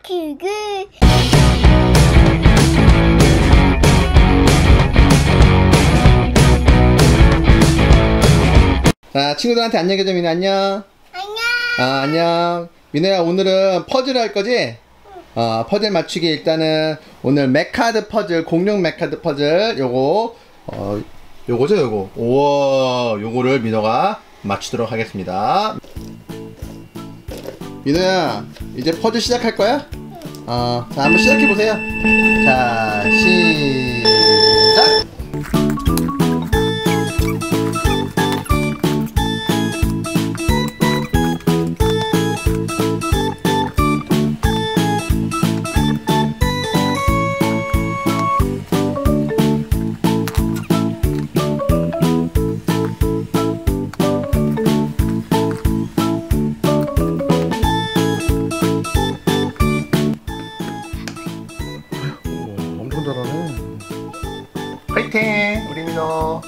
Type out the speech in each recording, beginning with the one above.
기기. 자, 친구들한테 안녕해줘. 민호 안녕. 안녕. 안녕. 민호야, 오늘은 퍼즐 할 거지? 퍼즐 맞추기. 일단은 오늘 맥카드 퍼즐, 공룡 맥카드 퍼즐 요거 요거죠, 요거. 우와, 요거를 민호가 맞추도록 하겠습니다. 민호야, 이제 퍼즐 시작할 거야? 자, 한번 시작해 보세요. 자, 시작. 엄청 잘하네. 화이팅! 우리 민호.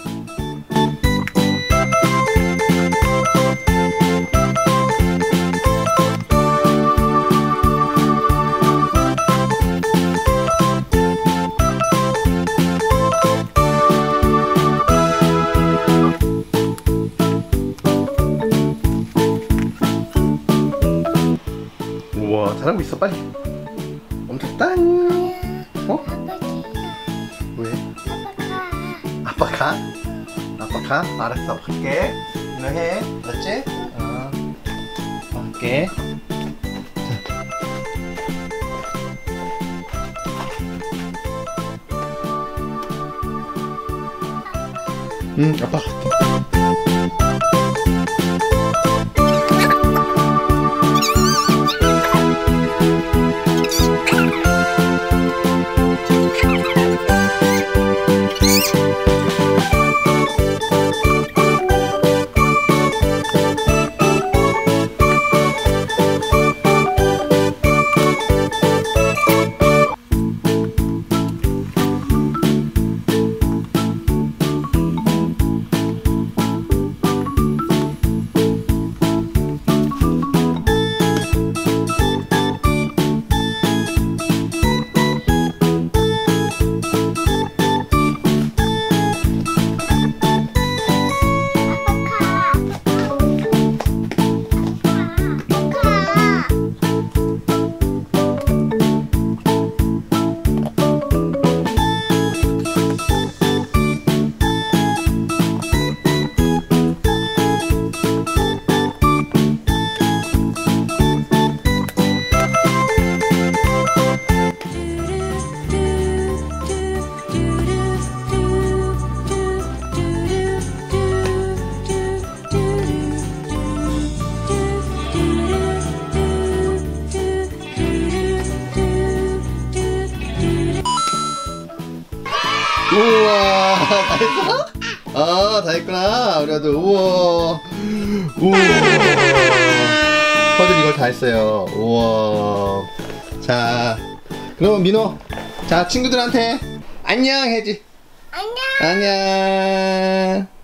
우와, 잘하고 있어. 빨리. 엄청 딴. 어? 왜? 아빠 가? 아빠 가? 알았어. 갈게. 민호 해. 알았지? 갈게. 자. 아빠 갈게. 우와, 다 했어? 다 했구나. 우리 아들. 우와. 퍼즐 이걸 다 했어요. 우와. 자, 그럼 민호. 자, 친구들한테 안녕 해지. 안녕. 안녕.